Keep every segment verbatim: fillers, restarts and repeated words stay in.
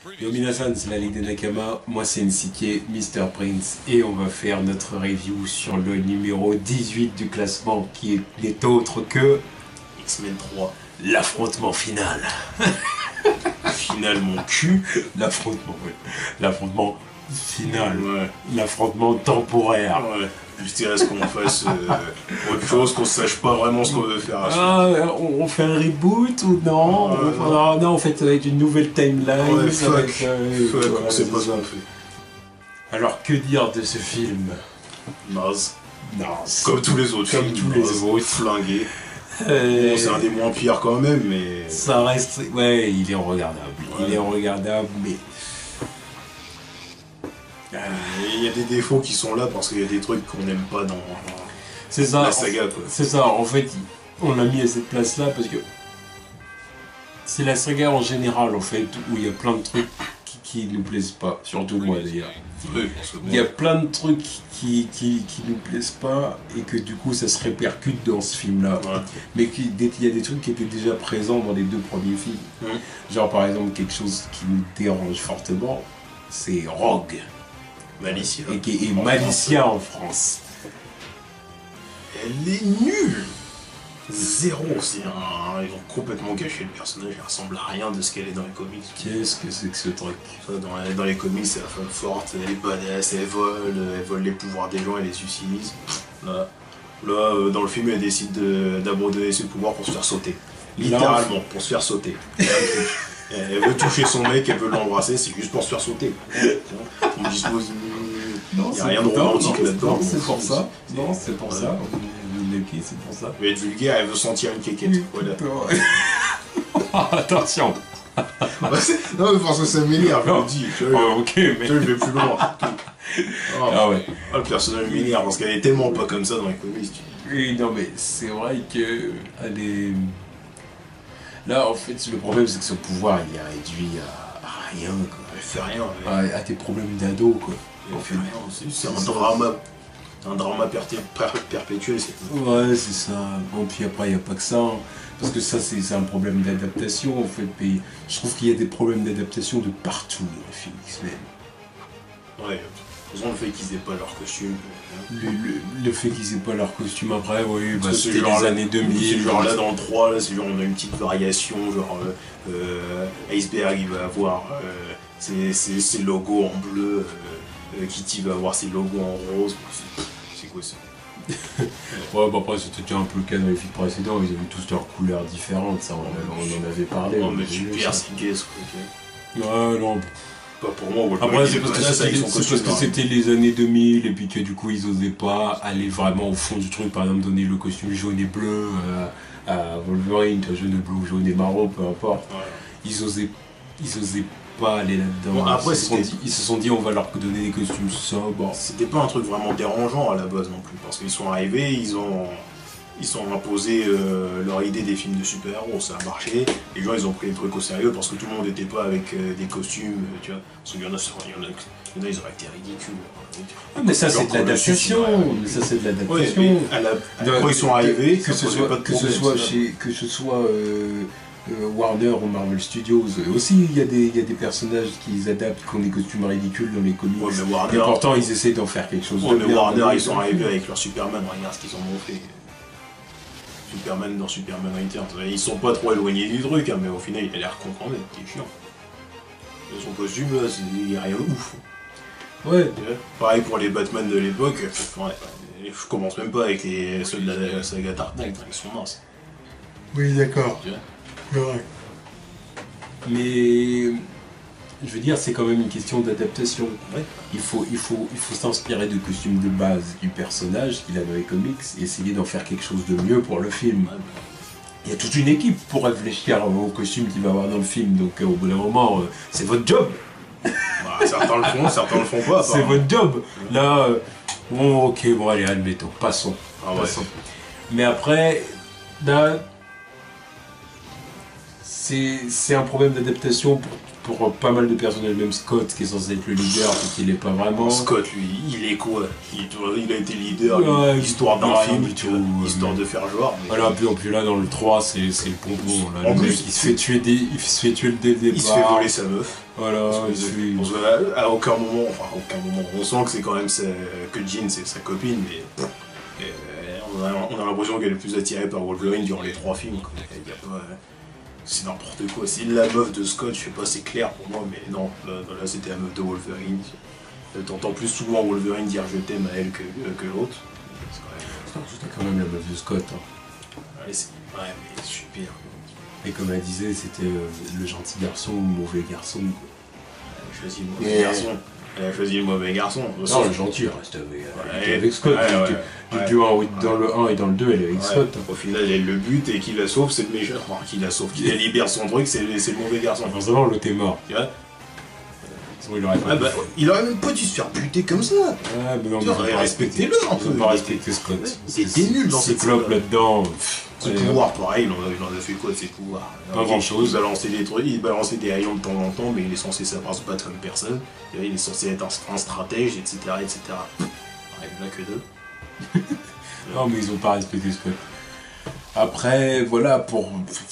Yo minasan, c'est la Ligue des Nakama, moi c'est Nsike, Mister Prince, et on va faire notre review sur le numéro dix-huit du classement qui n'est autre que X-Men trois. L'affrontement final. Final mon cul. L'affrontement, ouais. L'affrontement final. Ouais. L'affrontement temporaire. Ouais. Juste il reste qu'on fasse euh, autre chose, qu'on sache pas vraiment ce qu'on veut faire. Ah, on, on fait un reboot ou non, ouais, on, ouais. non, non, en fait ça va être une nouvelle timeline. Ouais, ça fuck. va être, euh, fuck, ouais, on sait pas c'est ce qu'on ça. fait. Alors que dire de ce film? Naze. Non, Comme tous les autres comme films. tous les naze, autres. Flingué. Euh, Bon, c'est un des moins pires quand même, mais. Ça reste... Ouais, il est regardable. Ouais. Il est regardable, mais... Il y a des défauts qui sont là parce qu'il y a des trucs qu'on n'aime pas dans C'est ça. la saga, quoi. C'est ça, en fait, on l'a mis à cette place-là parce que... C'est la saga en général, en fait, où il y a plein de trucs qui, qui nous plaisent pas. Surtout moi, d'ailleurs. Oui, parce que bon, Il y a plein de trucs qui, qui, qui nous plaisent pas et que du coup ça se répercute dans ce film-là. ouais. Mais qui- des- il y a des trucs qui étaient déjà présents dans les deux premiers films. Mhm. Genre par exemple quelque chose qui nous dérange fortement, c'est Rogue. Malicia. Et qui est Malicia en France. Elle est nulle. Zéro. C'est un... Ils ont complètement gâché le personnage. Elle ressemble à rien de ce qu'elle est dans les comics. Qu'est-ce que c'est que ce truc? Ça, dans, les- dans les comics, c'est la femme forte, elle est badass, elle vole, elle vole les pouvoirs des gens, elle les utilise. Là, là euh, dans le film, elle décide de- d'abandonner ses pouvoirs pour se faire sauter. Littéralement, pour se faire sauter. Elle veut toucher son mec, elle veut l'embrasser, c'est juste pour se faire sauter. On dispose. Il n'y a rien de romantique là-dedans. Non, c'est pour ça. C'est- Non, c'est pour Ouais. ça. Ok, c'est pour ça. Elle veut être vulgaire, elle veut sentir une quéquette. Voilà. Attention. Bah, c'est- non, mais parce que ça m'énerve, je Non. le dis. Tu vois, Oh, ok, mais... tu vois, je vais plus loin. Oh, Ah ouais. oh, le personnage m'énerve parce qu'elle est tellement pas comme ça dans les comics. tu- Oui, non, mais c'est vrai que elle est... Là, en fait, le problème, c'est que son pouvoir, il est réduit à, à rien, quoi. Elle fait rien. Elle, À, à tes problèmes d'ado, quoi. elle En fait fait. rien. C'est c'est un drama. Un drama perté- per- perpétuel, c'est tout. Ouais, c'est ça. Bon, puis après, il n'y a pas que ça. hein. Parce que ça, c'est c'est un problème d'adaptation, en fait. Mais je trouve qu'il y a des problèmes d'adaptation de partout dans les films X-Men. Ouais. De toute façon, le fait qu'ils aient pas leur costume. Le, le, le fait qu'ils aient pas leur costume après, oui, bah, Parce que ce c'était les genre-là- années deux mille. C'est genre là dans le trois, là, c'est genre on a une petite variation, genre euh, euh, Iceberg il va avoir euh, ses, ses- ses logos en bleu, euh, euh, Kitty va avoir ses logos en rose. C'est- C'est quoi ça? Ouais, bah après, c'était déjà un peu le cas dans les films précédents. Ils avaient tous leurs couleurs différentes, ça, on, on en avait parlé. Non on mais avait vu super, ça. c'est qu'est-ce quoi. Ouais, non. Pas pour moi, Wolverine, Après, il c'est est parce que badass avec c'était son c'est parce costume, que hein. c'était les années deux mille et puis que du coup ils osaient pas aller vraiment au fond du truc, par exemple donner le costume jaune et bleu euh, à Wolverine, tu vois, jaune et bleu, jaune et marron, peu importe. Ouais. Ils osaient, ils osaient pas aller là-dedans. Bon, après, ils, se sont c'était- dit, ils se sont dit on va leur donner des costumes sobres. C'était pas un truc vraiment dérangeant à la base non plus, parce qu'ils sont arrivés, ils ont, ils ont imposé euh, leur idée des films de super-héros, ça a marché, les gens ils ont pris les trucs au sérieux parce que tout le monde n'était pas avec euh, des costumes, euh, tu vois, parce qu'il y en a, il y en a, il y en a ils auraient été ridicules. Ah, mais ça c'est Genre de comme le l'adaptation, suicide, mais ça c'est de Ouais, l'adaptation. mais à la, à- quand ils sont arrivés, que ça ce posait soit, pas de que ce problème, soit ça. chez, que ce soit euh, euh, Warner ou Marvel Studios, euh, aussi il y, a des- il y a des personnages qu'ils adaptent, qui ont des costumes ridicules dans les comics. Ouais, mais Et Warner, pourtant ils essaient d'en faire quelque chose ouais, de mais bien. Warner dans ils les sont films. arrivés avec leur Superman, regarde ce qu'ils en ont fait. Superman dans Superman Returns. Ils sont pas trop éloignés du truc, hein, mais au final il a l'air con quand même, c'est chiant. Et son costume là, c'est- il n'y a rien de ouf. Ouais, Tu vois, pareil pour les Batman de l'époque, pff, ouais, je commence même pas avec les, ceux de la saga Dark Knight, ils sont minces. oui d'accord. Tu vois. C'est vrai. Mais je veux dire, c'est quand même une question d'adaptation. Ouais. Il faut, il faut, il faut s'inspirer de costumes de base du personnage qu'il a dans les comics et essayer d'en faire quelque chose de mieux pour le film. Ouais, Il y a toute une équipe pour réfléchir au costume qu'il va avoir dans le film, donc euh, au bout d'un moment, euh, c'est votre job. bah, certains le font, certains le font pas. C'est apparemment. votre job. Là, euh, bon, ok, bon, allez, admettons, passons. Ah ouais. passons. Mais après, là, c'est c'est un problème d'adaptation pour pour pas mal de personnages, même Scott qui est censé être le leader, et qu'il n'est pas vraiment. Scott, lui, il est quoi il, il a été leader, ouais, lui, histoire d'un film, du tu tout, vois, histoire mais... de faire genre. Mais... Voilà, puis, puis là dans le trois, c'est le pompon. Là, en le plus, mec, il se fait tuer dès, il se fait tuer dès le départ. Il se fait voler sa meuf. Voilà, parce que, il parce que, à aucun moment, enfin à aucun moment, on sent que c'est quand même sa, que Jean c'est sa copine, mais et, on a, on a l'impression qu'elle est plus attirée par Wolverine durant les trois films. C'est n'importe quoi. C'est la meuf de Scott, je sais pas, c'est clair pour moi, mais non, là, là c'était la meuf de Wolverine. T'entends plus souvent Wolverine dire je t'aime à elle que, que l'autre. C'était quand même la meuf de Scott. Hein. Ouais, ouais, mais super. Et comme elle disait, c'était euh, le gentil garçon ou le mauvais garçon. Quoi. Elle a choisi le mauvais yeah. garçon. Elle a choisi le mauvais garçon. Non, Sauf... le gentil reste avec, ouais, ouais, avec Scott. Ouais, ouais, du, ouais, du ouais, un, ouais. Dans le un et dans le deux, elle est avec ouais. Scott. Au final, elle le bute et qui la sauve, c'est le méchant. Enfin, qui la sauve, qui la libère son truc, c'est le mauvais garçon. Forcément, l'autre est mort. Tu vois Sinon, il aurait pas ah bah, il aurait même pas dû se faire buter comme ça. Ouais, mais non, tu aurais respecté le un peu. Il pas respecté Scott. C'était nul dans cette Cyclope là-dedans. Ses pouvoirs, pareil, il en, a, il en a fait quoi de ses pouvoirs? Pas grand chose. Il balançait des trucs, il balançait des rayons de temps en temps, mais il est censé savoir se battre comme personne. Il est censé être un, un stratège, et cetera, et cetera. Ouais, là que deux. Non, mais ils ont pas respecté Scott. Après, voilà, pour...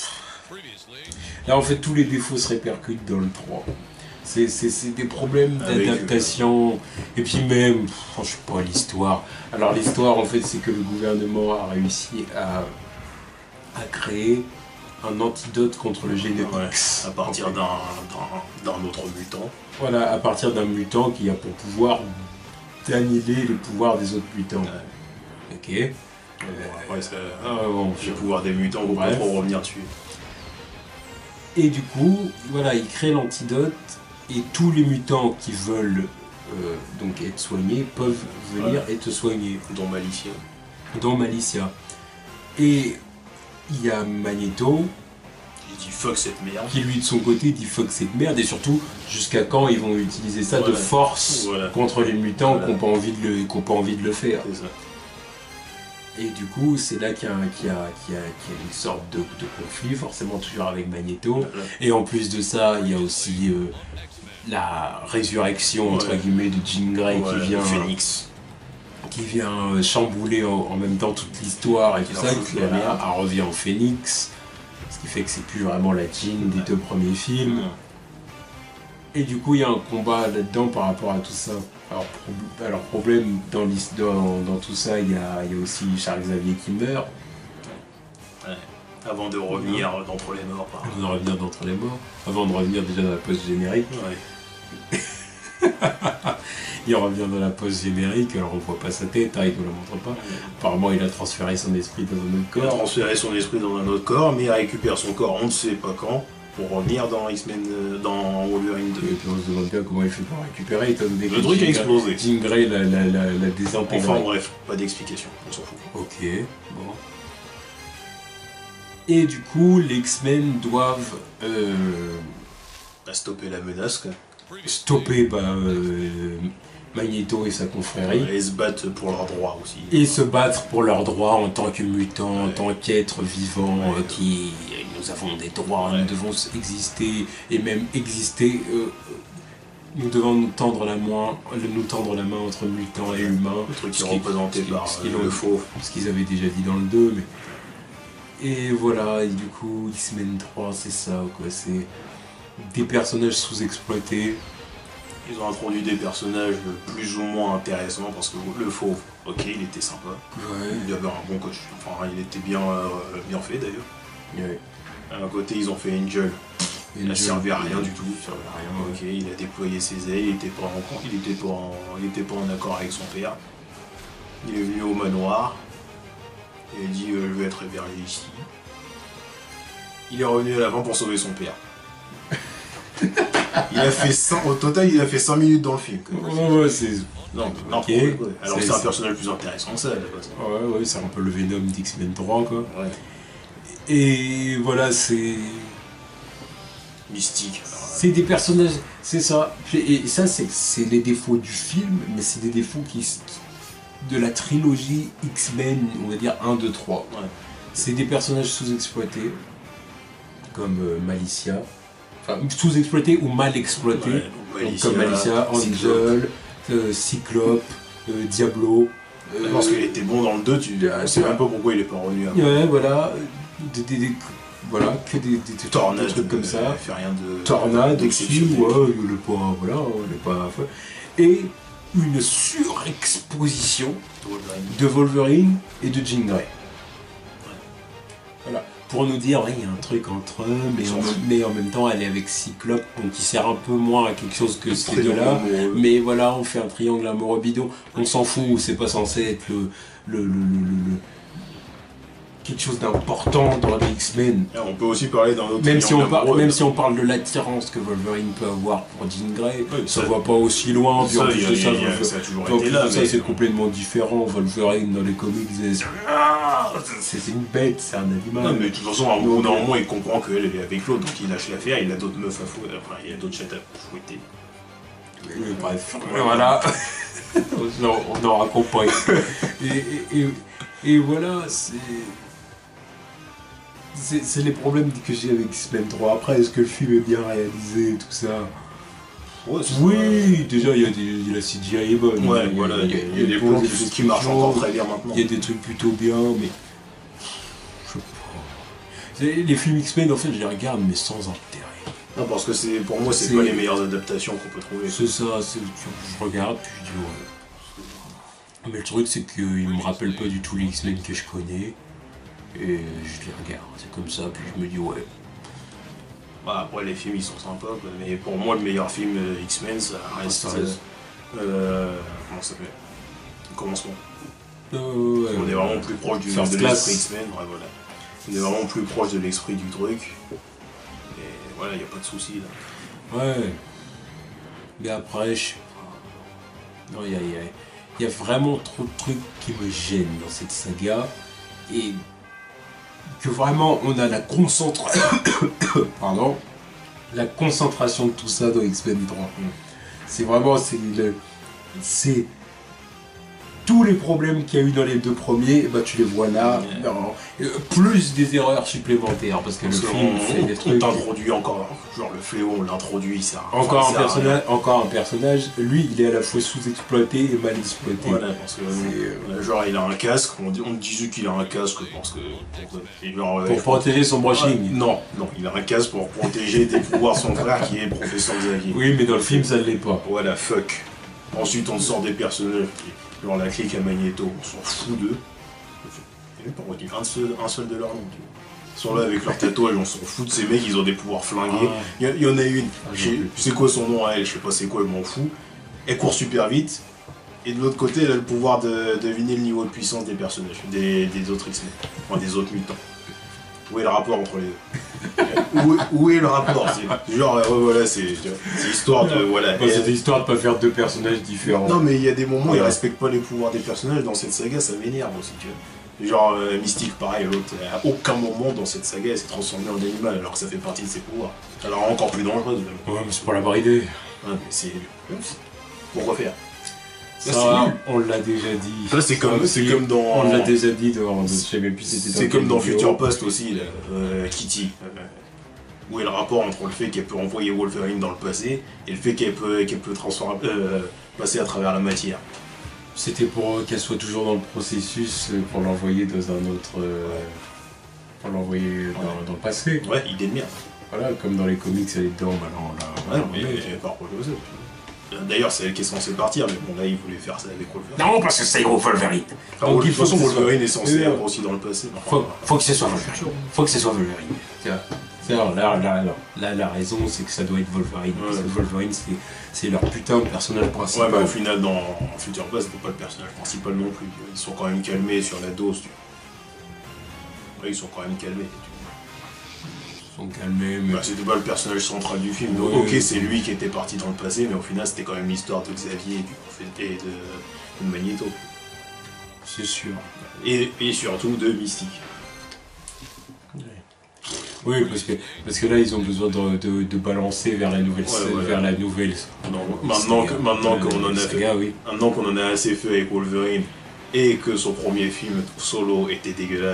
Là, en fait, tous les défauts se répercutent dans le trois. C'est des problèmes d'adaptation. Et puis même, je sais pas, l'histoire. Alors l'histoire, en fait, c'est que le gouvernement a réussi à... à créer un antidote contre le gène X. Ouais, à partir en fait. d'un autre mutant. Voilà, à partir d'un mutant qui a pour pouvoir d'annihiler les pouvoirs des autres mutants. Ouais. Ok. Euh, Après, ça, ah, bon, les pouvoirs des mutants, on va pas trop revenir dessus. Et du coup, voilà, il crée l'antidote et tous les mutants qui veulent euh, donc être soignés peuvent venir ouais. et te soigner. Dont Malicia. Dont Malicia. Et il y a Magneto qui dit fuck cette merde, qui lui de son côté dit fuck cette merde, et surtout jusqu'à quand ils vont utiliser ça voilà. de force voilà. contre les mutants voilà. qui n'ont pas envie de le, qui n'ont pas envie de le faire. Ça. Et du coup c'est là qu'il y, qu y, qu y, qu y a une sorte de, de conflit, forcément toujours avec Magneto, voilà. et en plus de ça il y a aussi euh, la résurrection entre voilà. guillemets de Jean Grey voilà, qui vient Phoenix. qui vient chambouler en, en même temps toute l'histoire et tout ça, qui voilà. elle revient en Phoenix, ce qui fait que c'est plus vraiment la Jean des deux premiers films. Mmh. Et du coup il y a un combat là-dedans par rapport à tout ça. Alors, pro alors problème dans, dans, dans tout ça, il y a, il y a aussi Charles Xavier qui meurt. Ouais. Avant de revenir mmh. d'entre les morts. Par avant de revenir d'entre les morts. Avant de revenir déjà dans la post-générique. Ouais. Il revient dans la pause générique, alors on voit pas sa tête, hein, il ne la montre pas. Apparemment il a transféré son esprit dans un autre corps. Il a transféré son esprit dans un autre corps, mais il récupère son corps on ne sait pas quand, pour revenir dans X-Men, dans Wolverine deux. Et puis on se demande bien comment il fait pour récupérer, étant donné que le truc a explosé. Jean Grey l'a la, la, la désintégré. Enfin bref, pas d'explication, on s'en fout. Ok, bon. Et du coup, les X-Men doivent... Euh... Bah, stopper la menace, quoi. Stopper bah, euh, Magneto et sa confrérie. Et se battre pour leurs droits aussi. Et se battre pour leurs droits en tant que mutants, ouais. en tant qu'êtres vivants, ouais, euh, qui... Nous avons des droits, ouais. nous devons exister, et même exister... Euh, nous devons nous tendre la main, nous tendre la main entre mutants et humains. Le truc qui est représenté par ce qu'ils euh, le faux. Ce qu'ils avaient déjà dit dans le deux, mais... Et voilà, et du coup, X-Men trois, c'est ça, quoi, c'est... des personnages sous-exploités. Ils ont introduit des personnages plus ou moins intéressants parce que le fauve, ok, il était sympa. Ouais. Il avait un bon coach, enfin il était bien, euh, bien fait d'ailleurs. Ouais. À côté ils ont fait Angel. Il n'a servi à rien du tout. Il servait à rien. Ok, ouais. Il a déployé ses ailes, il était pas en, il était pas en, il était pas en accord avec son père. Il est venu au manoir. Il a dit euh, je vais être hébergé ici. Il est revenu à la fin pour sauver son père. Il a fait cent, au total, il a fait cinq minutes dans le film. Ouais, ouais, c'est... Non, non, okay. ouais. Alors c'est un personnage plus intéressant que ça, à la base. Ouais, ouais, c'est un peu le Venom d'X-Men trois, quoi. Ouais. Et voilà, c'est... mystique. C'est des personnages, c'est ça. Et ça, c'est les défauts du film, mais c'est des défauts qui, qui... de la trilogie X-Men, on va dire un, deux, trois. Ouais. C'est des personnages sous-exploités, comme euh, Malicia. enfin, sous-exploité ou mal exploité, Ouais, donc, Alicia, comme Alicia, Angel, euh, Cyclope, euh, Diablo. Euh, parce qu'il était bon dans le deux, tu euh, sais même pas pourquoi il est pas revenu après. Ouais, voilà, des, des, des, voilà, que des, des, des, Tornade, des trucs comme ça. Fait rien de. Tornade aussi, ouais, il est pas, voilà, il est pas. Et une surexposition Wolverine. de Wolverine et de Jean Grey. Voilà. Pour nous dire, ouais, il y a un truc entre eux, mais en, mais en même temps, elle est avec Cyclope, donc qui sert un peu moins à quelque chose que ces deux-là. Mais voilà, on fait un triangle amoureux bidon. On s'en fout, c'est pas censé être le, le, le, le, le quelque chose d'important dans les X-Men. On peut aussi parler d'un autre même si on amoureux, Même si on parle de l'attirance que Wolverine peut avoir pour Jean Grey, ouais, ça, ça va pas aussi loin. Puis ça, en plus de ça, a, a, ça a toujours en été plus là. De ça, c'est complètement différent. Wolverine dans les comics, c'est une bête, c'est un animal. Non, mais de toute façon, à un bout d'un moment, il comprend qu'elle est avec l'autre, donc il lâche l'affaire, il a d'autres meufs à fouetter, enfin, il y a d'autres chattes à fouetter. Mais bref, voilà. On aura compris. et, et, et, et voilà, c'est. C'est les problèmes que j'ai avec X-Men trois. Après, est-ce que le film est bien réalisé, tout ça? Ouais, oui, ça. Déjà, il y a des, la C G I est bonne. Ouais, il y a, voilà, il y a, il y a, il y a des points qui, qui marchent encore très bien maintenant. Il y a des trucs plutôt bien, mais... Je sais pas... Les films X-Men, en fait, je les regarde, mais sans intérêt. Non, parce que c'est pour moi, c'est pas les meilleures adaptations qu'on peut trouver. C'est ça, je regarde, puis je dis ouais. Mais le truc, c'est qu'ils me rappellent pas du tout les X-Men que je connais. Et je les regarde, c'est comme ça, puis je me dis ouais. Bah, après les films ils sont sympas, mais pour moi le meilleur film euh, X-Men ça reste. Ah, ça reste. Euh, comment ça s'appelle? Le commencement. Euh, ouais, on ouais, est vraiment ouais. plus proche du, de l'esprit X-Men, ouais, voilà. On est vraiment plus proche de l'esprit du truc. Et voilà, il n'y a pas de souci là. Ouais. Mais après, je sais pas. Non, il y a, y, a, y a vraiment trop de trucs qui me gênent dans cette saga. Et que vraiment on a la concentration pardon la concentration de tout ça dans X-Men trois. C'est vraiment c'est le c'est tous les problèmes qu'il y a eu dans les deux premiers, bah tu les vois là, yeah. Non, plus des erreurs supplémentaires parce que parce le film on, fait des trucs. On t'introduit encore, genre le fléau, on l'introduit, ça. Encore enfin, un ça personnage, encore un personnage. Lui, il est à la fois sous-exploité et mal exploité. Voilà, parce que euh, genre il a un casque, on, on disait qu'il a un casque parce que pour, genre, pour protéger son brushing. Ah, non, non, il a un casque pour protéger des pouvoirs son frère qui est le professeur Xavier. Oui, mais dans le film ça ne l'est pas. Voilà, fuck. Ensuite, on sort des personnages qui genre la clique à Magneto, on s'en fout d'eux. Il n'y a pas retenu un seul, un seul de leur nom. Ils sont là avec leurs tatouages, on s'en fout de ces mecs, ils ont des pouvoirs flingués. Ah. Il, y a, il y en a une, ah, c'est quoi son nom à elle, je sais pas c'est quoi, je m'en fous. Elle court super vite, et de l'autre côté, elle a le pouvoir de deviner le niveau de puissance des personnages, des, des autres X-Men, enfin des autres mutants. Où est le rapport entre les deux? où, où est le rapport? Genre, euh, voilà, c'est histoire de. Voilà. Bah, c'est histoire de pas faire deux personnages différents. Non, mais il y a des moments où ils respectent pas les pouvoirs des personnages dans cette saga, ça m'énerve aussi, tu vois. Genre, euh, Mystique, pareil, l'autre, à aucun moment dans cette saga elle s'est transformée en animal alors que ça fait partie de ses pouvoirs. Alors encore plus dangereuse, même. Ouais, mais c'est pas la vraie idée. Ouais, mais c'est. Pourquoi faire? Ça, ça on l'a déjà dit. Ça, c'est comme, comme dans. On l'a déjà dit dans. Je sais même plus c'était dans. C'est comme dans Future Post aussi, là, euh, Kitty. Euh, où est le rapport entre le fait qu'elle peut envoyer Wolverine dans le passé et le fait qu'elle peut, qu'elle peut transformer, euh, passer à travers la matière. C'était pour qu'elle soit toujours dans le processus pour l'envoyer dans un autre. Euh, pour l'envoyer ouais. dans, dans le passé. Ouais, idée de merde. Voilà, comme dans les comics, elle est dedans, maintenant là. Ouais, mais elle est pas reposée. D'ailleurs, c'est elle qui est censée partir, mais bon, là, il voulait faire ça avec Wolverine. Non, parce que c'est Wolverine. Enfin, de toute façon, Wolverine est censé être aussi dans le passé. Faut, faut que ce soit Wolverine. Faut que ce soit Wolverine. Là, là, là, là, la raison, c'est que ça doit être Wolverine. Ouais. Parce que Wolverine, c'est leur putain de personnage principal. Ouais, mais au final, dans Future Past, c'était pas le personnage principal non plus. Ils sont quand même calmés sur la dose. Tu vois. Ouais, ils sont quand même calmés. Sont calmés, mais... Bah, c'était pas le personnage central du film. Donc, ok, c'est lui qui était parti dans le passé, mais au final, c'était quand même l'histoire de Xavier et, du, et de, de Magneto. C'est sûr. Et, et surtout de Mystique. Ouais. Oui, parce que, parce que là, ils ont besoin de, de, de balancer vers la nouvelle... Ouais, ouais, vers la nouvelle... Non, maintenant que, maintenant qu'on en a saga, oui. Maintenant qu'on en a assez fait avec Wolverine, et que son premier film solo était dégueulasse,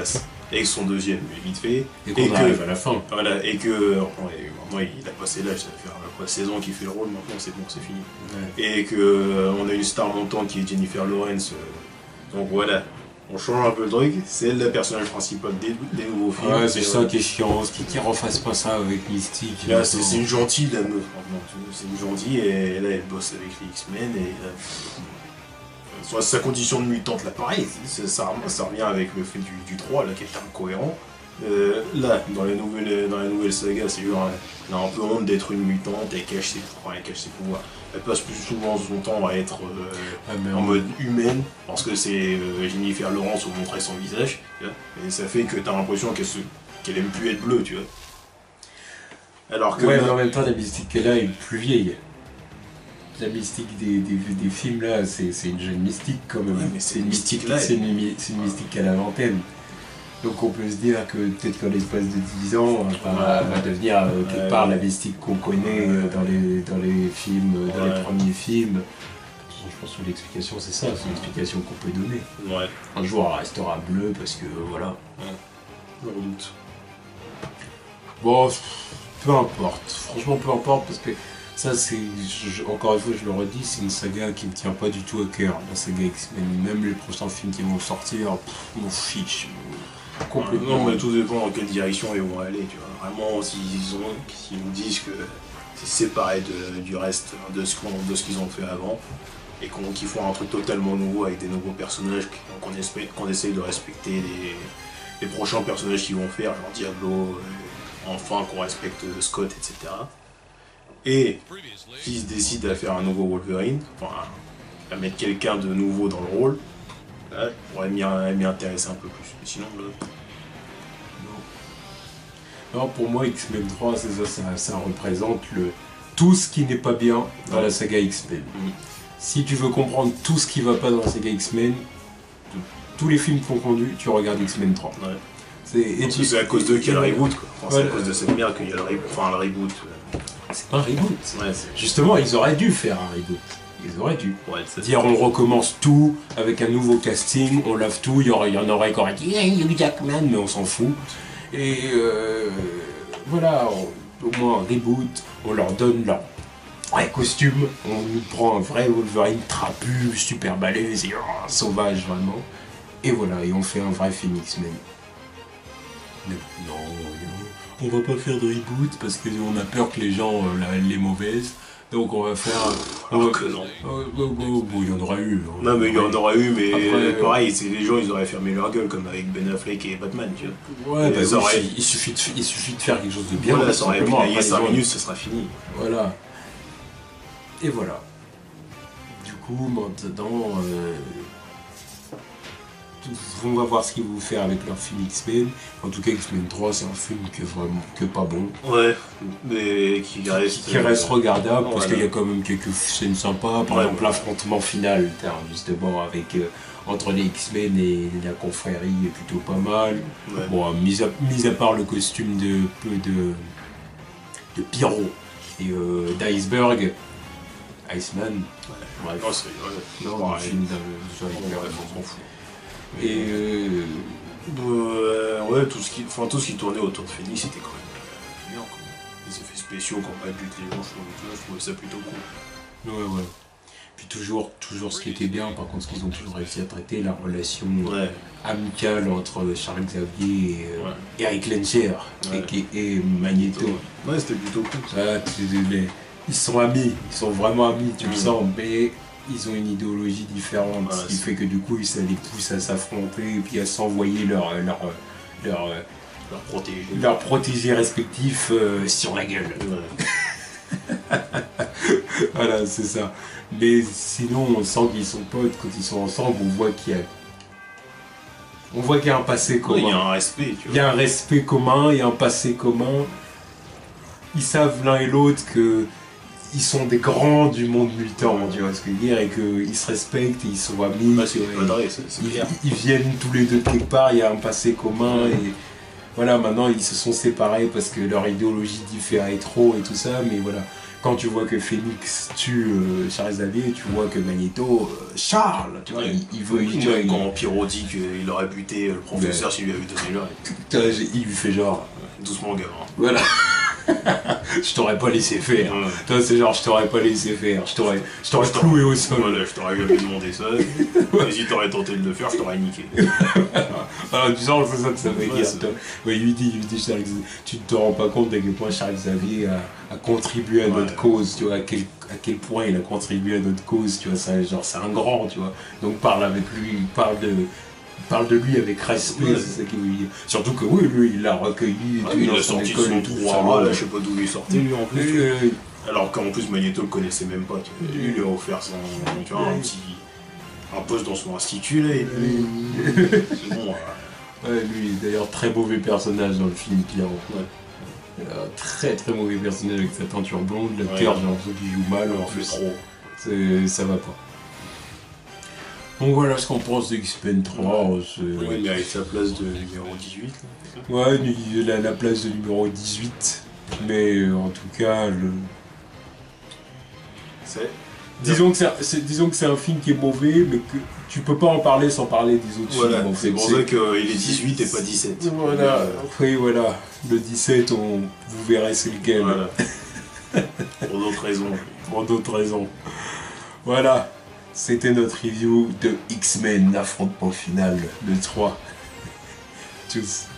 avec son deuxième vite fait. Et qu'on arrive à la fin. Voilà, et que ouais, maintenant il a passé l'âge, ça fait quoi, seize ans qu'il fait le rôle, maintenant c'est bon, c'est fini. Ouais. Et que euh, on a une star montante qui est Jennifer Lawrence. Euh, donc voilà, on change un peu le truc, c'est elle la personnage principal des, des nouveaux films. Ouais, c'est ça ouais. qui est chiant, qui, qui refasse pas ça avec Mystique. Là, c'est une gentille la meuf, c'est une gentille et là elle bosse avec les X-Men et là, sa condition de mutante là pareil, ça, ça, ça revient avec le fait du, du trois là qui est incohérent. Euh, là, dans la nouvelle, dans la nouvelle saga, c'est genre, elle a un peu honte d'être une mutante, elle cache ses, enfin, elle cache ses pouvoirs. Elle passe plus souvent son temps à être euh, ah, en mode humaine, parce que c'est euh, Jennifer Lawrence où montrer son visage, tu vois, et ça fait que t'as l'impression qu'elle se, qu'elle aime plus être bleue, tu vois. Alors que ouais, là, mais en même temps, la mystique qu'elle a est plus vieille. La mystique des, des, des films là, c'est une jeune mystique quand même. Ouais, mais c'est une mystique là. C'est une, une mystique à la vingtaine. Donc on peut se dire que peut-être qu'en l'espace de dix ans, elle va, va devenir euh, quelque ouais, part ouais. la mystique qu'on connaît euh, dans, les, dans les films, dans ouais. les premiers films. Je pense que l'explication c'est ça, c'est l'explication qu'on peut donner. Ouais. Un jour elle restera bleue parce que voilà. Ouais. Je redoute. Bon, peu importe. Franchement peu importe parce que ça c'est, encore une fois je le redis, c'est une saga qui me tient pas du tout à cœur. La saga X-Men, même les prochains films qui vont sortir, pff, m'en fiche. Complètement. Non, mais tout dépend dans quelle direction ils vont aller, tu vois. Vraiment, s'ils si nous disent que c'est séparé de, du reste de ce qu'on, de ce qu'ils ont fait avant, et qu'on qu'ils font un truc totalement nouveau avec des nouveaux personnages, qu'on qu'on essaye de respecter les, les prochains personnages qu'ils vont faire, genre Diablo, euh, enfin qu'on respecte Scott, et cetera. Et s'ils décident à faire un nouveau Wolverine, enfin, à mettre quelqu'un de nouveau dans le rôle, là, je pourrais m'y intéresser un peu plus. Mais sinon, là... Non. Non, pour moi, X-Men trois, c'est ça, ça, ça représente le, tout ce qui n'est pas bien dans la saga X-Men. Mmh. Si tu veux comprendre tout ce qui va pas dans la saga X-Men, tous les films confondus, tu regardes X-Men trois. Ouais. C'est à cause d'eux qu'il y a le reboot, quoi. Enfin, ouais, c'est à cause de cette merde qu'il y a le reboot. Enfin, le reboot. C'est pas un reboot. Ouais, justement, ils auraient dû faire un reboot. Ils auraient dû ouais, dire on recommence tout avec un nouveau casting, on lave tout, il y, aurait, il y en aurait qui auraient dit hey, Hugh Jackman, mais on s'en fout. Et euh, voilà, on, au moins un reboot, on leur donne leur vrai costume, on nous prend un vrai Wolverine trapu, super balèze et oh, sauvage vraiment. Et voilà, et on fait un vrai film X-Men. Mais non, on va pas faire de reboot parce qu'on a peur que les gens euh, les mauvaises. Donc on va faire... On va... que non. Euh, bon, bon, bon, il y en aura eu. Non mais il y en aura eu, mais après, pareil, c'est les gens ils auraient fermé leur gueule comme avec Ben Affleck et Batman, tu vois. Ouais, bah, oui, auraient... il, suffit de, il suffit de faire quelque chose de bien. Voilà, ça aurait pris cinq minutes, ça sera fini. Voilà. Et voilà. Du coup, maintenant... Euh... On va voir ce qu'ils vont faire avec leur film X-Men. En tout cas, X-Men trois, c'est un film qui est vraiment que pas bon. Ouais, mais qui reste, qui, qui reste regardable, parce voilà. qu'il y a quand même quelques scènes sympas. Par ouais, exemple, ouais. l'affrontement final, justement, avec euh, entre les X-Men et la confrérie est plutôt pas mal. Ouais. Bon, mis à, mis à part le costume de de, de Pyro et euh, d'Iceberg, Iceman. Ouais. Bref. Non, c'est ouais. non, un film d'Iceberg, on s'en fout. Et euh, euh, ouais, tout ce qui, enfin tout ce qui tournait autour de Phoenix, c'était quand même bien, quoi. Les effets spéciaux quand elle bute les gens, je trouvais ça plutôt cool. Ouais, ouais. Puis toujours, toujours ce qui était bien, par contre, ce qu'ils ont toujours réussi à traiter, la relation ouais. amicale entre Charles Xavier et euh, ouais. Eric Lencher ouais. et, et Magneto. Ouais, c'était plutôt cool. Ça, les, ils sont amis, ils sont vraiment amis, tu mmh. le sens, mais ils ont une idéologie différente, voilà, ce qui fait que du coup ça les pousse à s'affronter et puis à s'envoyer leur, leur, leur, leur protégé, leur protégé respectif euh, sur la gueule. Ouais. Voilà, c'est ça. Mais sinon, on sent qu'ils sont potes, quand ils sont ensemble, on voit qu'il y a... On voit qu'il y a un passé commun. Il y a un respect, tu vois. Il y a un respect commun, il y a un passé commun. Ils savent l'un et l'autre que ils sont des grands du monde mutant, tu vois ce que je veux dire, et qu'ils se respectent, ils sont amis, bah, c'est vrai, c'est, c'est ils, ils viennent tous les deux de quelque part, il y a un passé commun, ouais. Et voilà, maintenant ils se sont séparés parce que leur idéologie différait trop et tout ça, mais voilà. quand tu vois que Phoenix tue euh, Charles Xavier, tu vois que Magneto, euh, Charles, tu vois, ouais. il, il veut... Il, tu vois, quand il... Pyro dit qu'il aurait buté le professeur ouais. s'il lui avait donné l'heure. Il lui fait genre... Doucement, gamin. Voilà. Je t'aurais pas laissé faire. Ouais. Toi, c'est genre, je t'aurais pas laissé faire. Je t'aurais, je t'aurais cloué au sol. Voilà, je t'aurais jamais demandé ça. Ouais. Et si t'aurais tenté de le faire, je t'aurais niqué. Alors, du genre, c'est ça que ça veut dire. Ouais, il lui dit, il lui dit, Charles, tu te rends pas compte à quel point Charles Xavier a, a contribué à notre ouais. cause, tu vois, à quel, à quel point il a contribué à notre cause, tu vois, c'est genre, c'est un grand, tu vois. Donc, parle avec lui, parle de... parle de lui avec respect, ouais. C'est ça qu'il veut dire. Surtout que oui, lui, il l'a recueilli. Ah, il a sorti son trou là, je sais pas d'où il est sorti lui en plus. Oui, oui, oui. Alors qu'en plus Magneto le connaissait même pas. Tu vois. Lui, il lui a offert son, tu vois, un petit un poste dans son institut là. Et puis... c'est bon. Ouais. Ouais, lui, d'ailleurs, très mauvais personnage dans le film, Pierrot. Ouais. Euh, très très mauvais personnage avec sa teinture blonde, l'acteur, ouais. J'ai l'impression qu'il joue mal. En plus, trop. Ça va pas. Donc voilà ce qu'on pense de X-Men trois. Ouais, ouais, mais avec sa place de numéro dix-huit. Là. Ouais, il a la place de numéro dix-huit. Mais euh, en tout cas, le... c'est... Disons que c'est, disons que c'est un film qui est mauvais, mais que tu peux pas en parler sans parler des autres voilà, films. En c'est fait. pour ça qu'il est dix-huit et pas dix-sept. Voilà, euh... oui voilà. Le dix-sept, on... vous verrez c'est lequel. Voilà. Pour d'autres raisons. Pour d'autres raisons. Voilà. C'était notre review de X-Men, l'affrontement final, le trois. Tchuss.